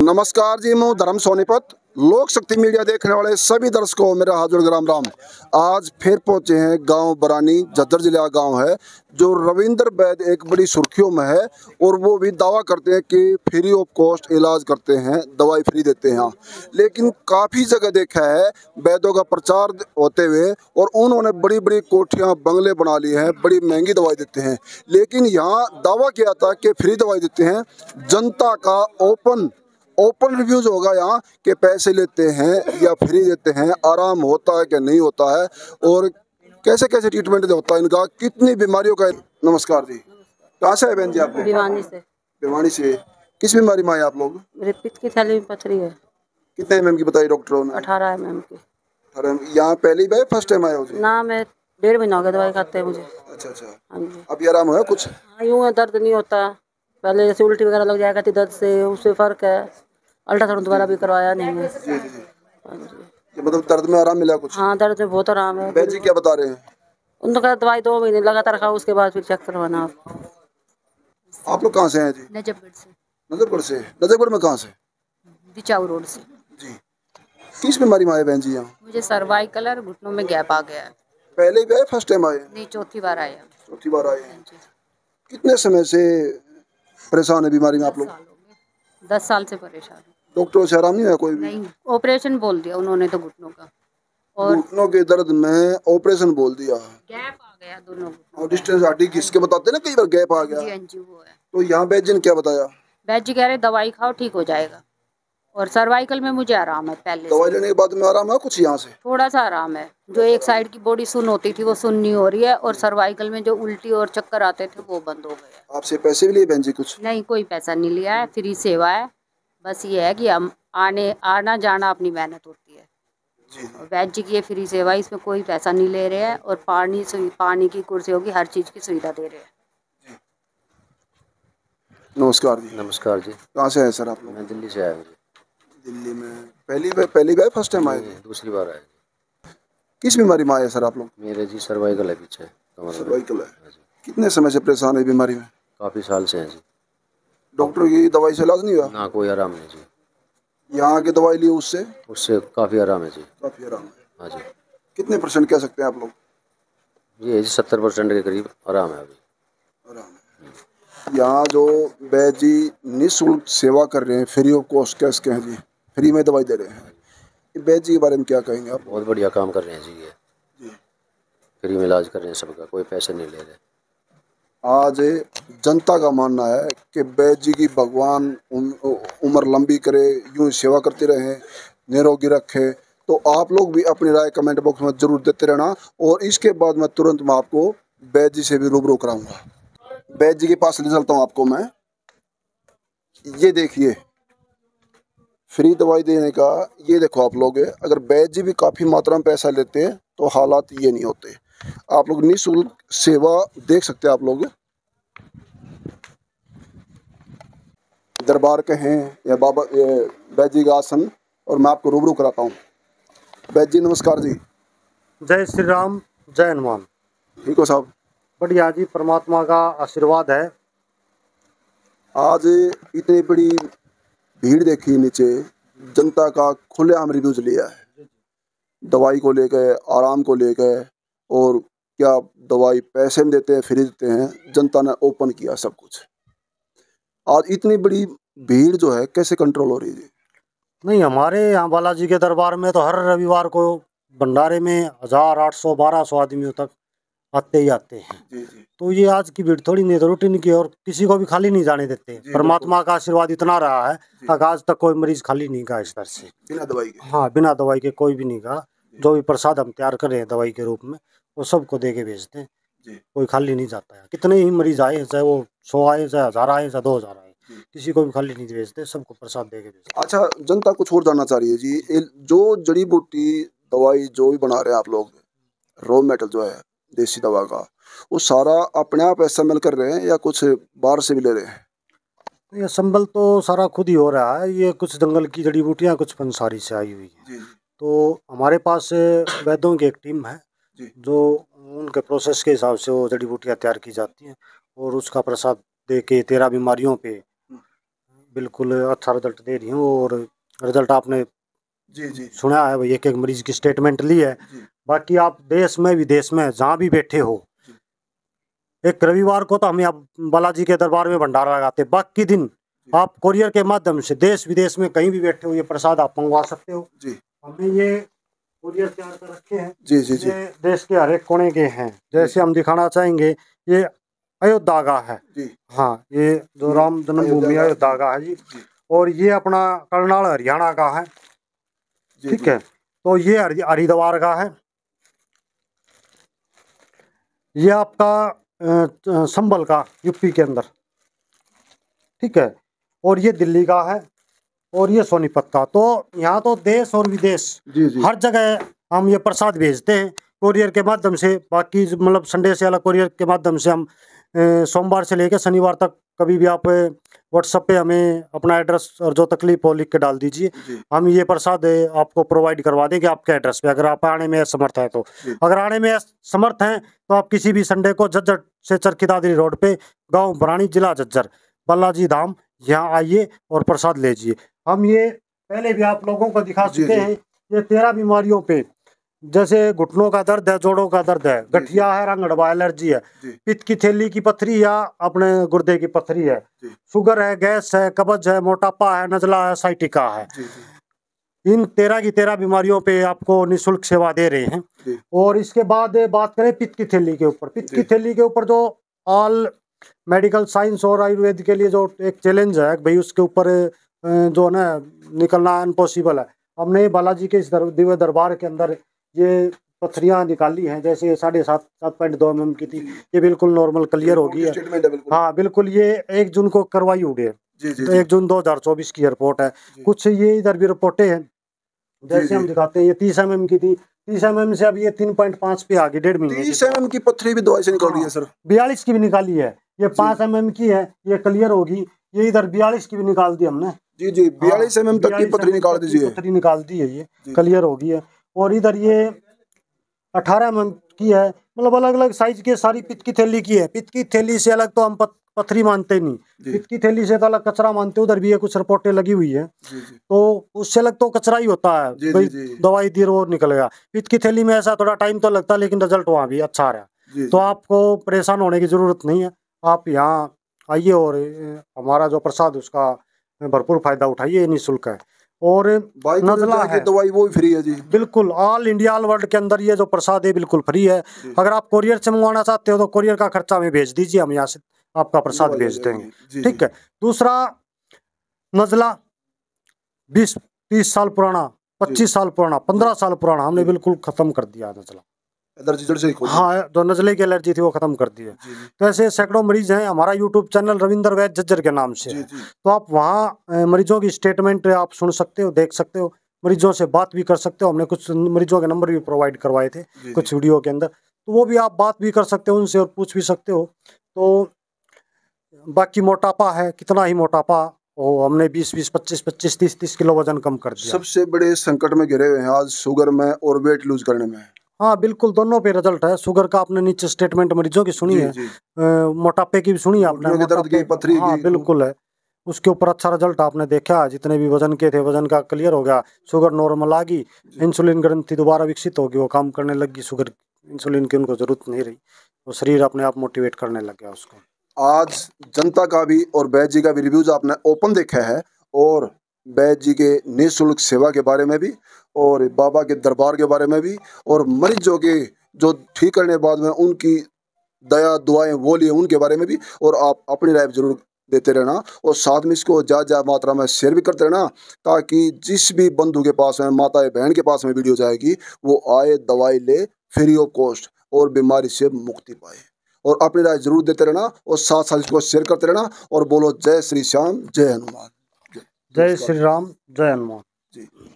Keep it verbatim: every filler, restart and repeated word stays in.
नमस्कार जी, मैं धर्म सोनीपत। लोक शक्ति मीडिया देखने वाले सभी दर्शकों मेरा हाजुर राम राम। आज फिर पहुंचे हैं गांव बरानी, झज्जर जिला गांव है, जो रविंद्र वैद्य एक बड़ी सुर्खियों में है और वो भी दावा करते हैं कि फ्री ऑफ कॉस्ट इलाज करते हैं, दवाई फ्री देते हैं। लेकिन काफ़ी जगह देखा है वैद्यों का प्रचार होते हुए और उन्होंने बड़ी बड़ी कोठियाँ बंगले बना लिए हैं, बड़ी महंगी दवाई देते हैं। लेकिन यहाँ दावा किया था कि फ्री दवाई देते हैं। जनता का ओपन ओपन रिव्यूज होगा यहाँ के पैसे लेते हैं या फ्री देते हैं, आराम होता है कि नहीं होता है और कैसे कैसे ट्रीटमेंट होता है इनका, कितनी बीमारियों का। नमस्कार जी, कहाँ से है बहन जी आप? भिवानी से। भिवानी से। किस बीमारी में आए आप लोग? मेरे पित्त की थैली में पथरी है। कितने एम एम की बताई डॉक्टरों ने? अठारह एम एम की। अठारह एम। यहाँ पहली बार फर्स्ट टाइम आए हो जी? ना, मैं डेढ़ महीना हो गया दवाई खाते हैं मुझे। अच्छा अच्छा। हाँ जी। अभी आराम है कुछ? हाँ, यूँ है, दर्द नहीं होता। पहले जैसे उल्टी वगैरह लग जाया करती दर्द से, उससे फ़र्क है। अल्ट्रासाउंड दोबारा भी करवाया नहीं है। जी जी जी। हाँ जी। ये मतलब दर्द में आराम मिला कुछ? हाँ, दर्द में बहुत आराम है। बहन जी क्या बता रहे हैं? उनको कहा दवाई दो महीने लगातार खाओ, उसके बाद फिर चेक करवाना आप। आप लोग कहाँ से हैं जी? नजफगढ़ से। नजफगढ़ से। नजफगढ़ में कहाँ से? बिचाऊ रोड से। जी। किस बीमारी में आए बहन जी यहाँ? मुझे सर्वाइकल और घुटनों में गैप आ गया है। पहले भी आए फर्स्ट टाइम आए? नहीं, चौथी बार आया। चौथी बार आए हैं। कितने समय से परेशान है बीमारी में आप लोग? दस साल से परेशान हूँ। डॉक्टरों से आराम नहीं है कोई भी? नहीं, ऑपरेशन बोल दिया उन्होंने तो घुटनों का। और घुटनों के दर्द में ऑपरेशन बोल दिया। गैप आ गया दोनों घुटनों और डिस्टेंस हड्डी किसके बताते हैं ना, कई बार गैप आ में। जी गया। हाँ जी, वो है। तो यहाँ वैद्य ने क्या बताया? वैद्य जी कह रहे दवाई खाओ ठीक हो जाएगा। और सर्वाइकल में मुझे आराम है पहले दवाई से। लेने के बाद में आराम है कुछ यहाँ से? थोड़ा सा आराम है। जो एक साइड की बॉडी सुन होती थी वो सुन नहीं हो रही है, और सर्वाइकल में जो उल्टी और चक्कर आते थे वो बंद हो गए। आपसे पैसे भी लिए बहन जी कुछ? नहीं, कोई पैसा नहीं लिया है, फ्री सेवा है। बस ये है कि हम आने आना जाना अपनी मेहनत होती है। जी। वैद्य जी की ये फ्री सेवा, इसमें कोई पैसा नहीं ले रहे हैं, और पानी से पानी की कुर्सी होगी, हर चीज़ की सुविधा दे रहे हैं। नमस्कार जी। नमस्कार जी। कहाँ से हैं सर आप लोग? मैं दिल्ली से आया हूँ जी। दिल्ली में पहली बार पहली बार फर्स्ट टाइम आए? नहीं, दूसरी बार आया जी। किस बीमारी में आए सर आप लोग? मेरे जी सर्वाइकल है पीछे कमर में। सर्वाइकल है। हाँ जी। कितने समय से परेशान है बीमारी में? काफ़ी साल से हैं जी। डॉक्टर की दवाई से इलाज नहीं हुआ? ना, कोई आराम नहीं जी। यहाँ की दवाई ली उससे? उससे काफ़ी आराम है जी। काफी आराम है। हाँ जी। कितने परसेंट कह सकते हैं आप लोग? ये जी सत्तर परसेंट के करीब आराम है अभी। आराम है। यहाँ जो वैद्य जी निःशुल्क सेवा कर रहे हैं, फ्री ऑफ कॉस्ट कैश के हैं जी, फ्री में दवाई दे रहे हैं, वैद्य जी के बारे में क्या कहेंगे आप? बहुत बढ़िया काम कर रहे हैं जी। ये जी। फ्री में इलाज कर रहे हैं सबका, कोई पैसे नहीं ले रहे। आज जनता का मानना है कि वैद्य जी की भगवान उम, उम्र लंबी करे, यूं सेवा करते रहे, निरोगी रखे। तो आप लोग भी अपनी राय कमेंट बॉक्स में जरूर देते रहना, और इसके बाद मैं तुरंत मैं आपको वैद्य जी से भी रूबरू कराऊंगा। वैद्य जी के पास ले चलता हूँ आपको मैं। ये देखिए फ्री दवाई देने का, ये देखो आप लोग, अगर वैद्य जी भी काफ़ी मात्रा में पैसा लेते हैं तो हालात ये नहीं होते। आप लोग निःशुल्क सेवा देख सकते हैं आप लोग। दरबार के हैं या बाबा वैद्य जी का आसन, और मैं आपको रूबरू कराता हूँ। वैद्य जी नमस्कार जी। जय श्री राम, जय हनुमान। ठीक हो साहब? बढ़िया जी, परमात्मा का आशीर्वाद है। आज इतनी बड़ी भीड़ देखी, नीचे जनता का खुलेआम रिव्यूज लिया है दवाई को लेकर, आराम को लेकर, और क्या दवाई पैसे में देते हैं, फ्री देते हैं, जनता ने ओपन किया सब कुछ। आज इतनी बड़ी भीड़ जो है कैसे कंट्रोल हो रही है? नहीं, हमारे यहाँ बालाजी के दरबार में तो हर रविवार को भंडारे में हजार आठ सौ बारह सौ आदमियों तक आते ही आते हैं। जी जी। तो ये आज की भीड़ थोड़ी नहीं, तो रूटीन की, और किसी को भी खाली नहीं जाने देते। परमात्मा का आशीर्वाद इतना रहा है कि आज तक कोई मरीज खाली नहीं गया इस तरह से, बिना दवाई के। हाँ, बिना दवाई के कोई भी नहीं गया। जो भी प्रसाद हम तैयार कर रहे हैं दवाई के रूप में, वो सबको दे के भेजते हैं। कोई खाली नहीं जाता है। कितने ही मरीज आए, चाहे वो सौ आए, चाहे हजार आए, चाहे दो हजार आए, किसी को भी खाली नहीं भेजते, सबको प्रसाद दे के भेजते। अच्छा, जनता कुछ और जानना चाह रही है जी, जो जड़ी बूटी दवाई जो भी बना रहे हैं आप लोग, रॉ मेटल जो है देसी दवा का, वो सारा अपने आप एसएमएल कर रहे हैं या कुछ बाहर से भी ले रहे हैं? ये संबल तो सारा खुद ही हो रहा है। ये कुछ जंगल की जड़ी बूटियाँ, कुछ पंसारी से आई हुई है। तो हमारे पास वैद्यों की एक टीम है जो उनके प्रोसेस के हिसाब से वो जड़ी बूटियाँ तैयार की जाती हैं, और उसका प्रसाद दे के तेरह बीमारियों पे बिल्कुल अच्छा रिजल्ट दे रही हैं। और रिजल्ट आपने जी जी सुना है भाई, एक एक मरीज की स्टेटमेंट ली है। जी बाकी आप देश में विदेश में जहाँ भी बैठे हो, एक रविवार को तो हम यहाँ बालाजी के दरबार में भंडारा लगाते, बाकी दिन आप कोरियर के माध्यम से देश विदेश में कहीं भी बैठे हो ये प्रसाद आप मंगवा सकते हो। जी हमने ये कोरियर तैयार कर रखे हैं। जी जी जी ये देश के हर एक कोने के हैं। जैसे हम दिखाना चाहेंगे, ये अयोध्या का है। जी हाँ, ये जो राम जन्मभूमि अयोध्या का- अयोध्या का है जी। जी और ये अपना करनाल हरियाणा का है। जी ठीक जी है, तो ये हरि- हरिद्वार का है। ये आपका अ, अ, संभल का, यूपी के अंदर। ठीक है, और ये दिल्ली का है, और ये सोनीपत का। तो यहाँ तो देश और विदेश जी जी हर जगह हम ये प्रसाद भेजते हैं कोरियर के माध्यम से। बाकी मतलब संडे से अलग कोरियर के माध्यम से हम अ, सोमवार से लेकर शनिवार तक कभी भी आप व्हाट्सएप पे हमें अपना एड्रेस और जो तकलीफ हो लिख के डाल दीजिए। जी हम ये प्रसाद अ, आपको प्रोवाइड करवा देंगे आपके एड्रेस पे, अगर आप आने में असमर्थ है तो। जी। अगर आने में असमर्थ हैं तो आप किसी भी संडे को झज्जर से चरखी दादरी रोड पे, गांव बरानी, जिला झज्जर, बालाजी धाम, यहाँ आइए और प्रसाद लीजिए। हम ये पहले भी आप लोगों को दिखा जी, चुके जी। हैं। ये तेरह बीमारियों पे, जैसे घुटनों का दर्द है, जोड़ों का दर्द है, गठिया है, रंगड़वा एलर्जी है, जी। पित्त की थैली की पथरी या अपने गुर्दे की पथरी है, जी। शुगर है, गैस है, कब्ज है, मोटापा है, नजला है, साइटिका है। जी जी इन तेरह की तेरह बीमारियों पे आपको निःशुल्क सेवा दे रहे हैं। जी और इसके बाद बात करें पित्त की थैली के ऊपर, पित्त जी। की थैली के ऊपर जो ऑल मेडिकल साइंस और आयुर्वेद के लिए जो एक चैलेंज है भाई, उसके ऊपर अ, जो है ना निकलना इम्पॉसिबल है। हमने बालाजी के इस दर, दिव्य दरबार के अंदर ये पथरियाँ निकाली हैं, जैसे साढ़े सात सात पॉइंट दो एम एम की थी, ये बिल्कुल नॉर्मल क्लियर हो गई है। स्टेटमेंट है बिल्कुल। हाँ बिल्कुल, ये एक जून को करवाई हुई है। जी जी तो जी एक जून दो हजार चौबीस की रिपोर्ट है। जी। कुछ ये इधर भी रिपोर्टें हैं, जैसे जी। हम दिखाते हैं। ये तीस एम एम की थी, तीस एम एम से अब ये तीन पॉइंट पाँच पे आ गई, डेढ़ महीने तीस एम एम की पथरी भी दवाई से निकल रही है सर। बयालीस की भी निकाली है। ये पाँच एम एम की है, ये क्लियर होगी। ये इधर बयालीस की भी निकाल दी हमने। जी जी बयालीस एम एम तक की पथरी निकाल दीजिए। पथरी निकाल दी है, ये जी। क्लियर होगी है। और इधर ये अठारह एम एम की है। मतलब अलग अलग साइज के सारी पित्त की थैली की है। पित्त की थैली से अलग तो हम पत, पथरी मानते नहीं, जी। पित्त की थैली से तो अलग कचरा मानते। उधर भी ये कुछ रिपोर्टें लगी हुई है, जी जी तो उससे अलग तो कचरा ही होता है जी, भाई। जी, जी। दवाई दी वो निकल गया। पित्त की थैली में ऐसा थोड़ा टाइम तो लगता है, लेकिन रिजल्ट वहाँ भी अच्छा आ रहा है। जी तो आपको परेशान होने की जरूरत नहीं है। आप यहाँ आइए और अ, हमारा जो प्रसाद उसका भरपूर फायदा उठाइए, निःशुल्क है। और बाइक नजला की है, दवाई वो भी फ्री है जी। बिल्कुल ऑल इंडिया ऑल वर्ल्ड के अंदर ये जो प्रसाद है बिल्कुल फ्री है। जी। अगर आप कोरियर से मंगवाना चाहते हो तो कोरियर का खर्चा हमें भेज दीजिए, हम यहाँ से आपका प्रसाद दवाई आ भेज जाएगी। देंगे। जी, ठीक जी। है। दूसरा, नजला बीस तीस साल पुराना, पच्चीस साल पुराना, पंद्रह साल पुराना, हमने जी। बिल्कुल खत्म कर दिया नजला। एलर्जी जड़ से ही खोली। हाँ, जो नजले की एलर्जी थी वो खत्म कर दी है। जी जी तो ऐसे सैकड़ों मरीज हैं। हमारा यूट्यूब चैनल रविंद्र वैद्य झज्जर के नाम से जी है। जी तो आप वहाँ अ, मरीजों की स्टेटमेंट आप सुन सकते हो, देख सकते हो, मरीजों से बात भी कर सकते हो। हमने कुछ मरीजों के नंबर भी प्रोवाइड करवाए थे जी, कुछ जी। वीडियो के अंदर, तो वो भी आप बात भी कर सकते हो उनसे और पूछ भी सकते हो। तो बाकी मोटापा है, कितना ही मोटापा हो, हमने बीस बीस पच्चीस पच्चीस तीस तीस किलो वजन कम कर दिया। सबसे बड़े संकट में घिरे हुए हैं आज शुगर में और वेट लूज करने में। हाँ बिल्कुल, दोनों पे रिजल्ट है। शुगर का आपने नीचे स्टेटमेंट मरीजों की सुनी जी है, जी अ, मोटापे की भी सुनी है आपने, घुटनों के दर्द की, मोटापे- पथरी हाँ की। बिल्कुल है। उसके ऊपर अच्छा रिजल्ट आपने देखा, जितने भी वजन के थे वजन का क्लियर हो गया, शुगर नॉर्मल आ गई, इंसुलिन ग्रंथि दोबारा विकसित होगी, वो काम करने लगी, शुगर इंसुलिन की उनको जरूरत नहीं रही, वो शरीर अपने आप मोटिवेट करने लग गया उसको। आज जनता का भी और वैद्य जी का भी रिव्यूज आपने ओपन देखा है, और वैद्य जी के निःशुल्क सेवा के बारे में भी, और बाबा के दरबार के बारे में भी, और मरीजों के जो ठीक करने के बाद में उनकी दया दुआएं वो लिए उनके बारे में भी। और आप अपनी राय जरूर देते रहना, और साथ में इसको ज़्यादा ज़्यादा मात्रा में शेयर भी करते रहना, ताकि जिस भी बंधु के पास में, माता बहन के पास में वीडियो जाएगी, वो आए, दवाई ले फ्री ऑफ कॉस्ट और बीमारी से मुक्ति पाए। और अपनी राय जरूर देते रहना, और साथ साथ इसको शेयर करते रहना, और बोलो जय श्री श्याम, जय हनुमान। जय श्री राम, जय हनुमान। जी।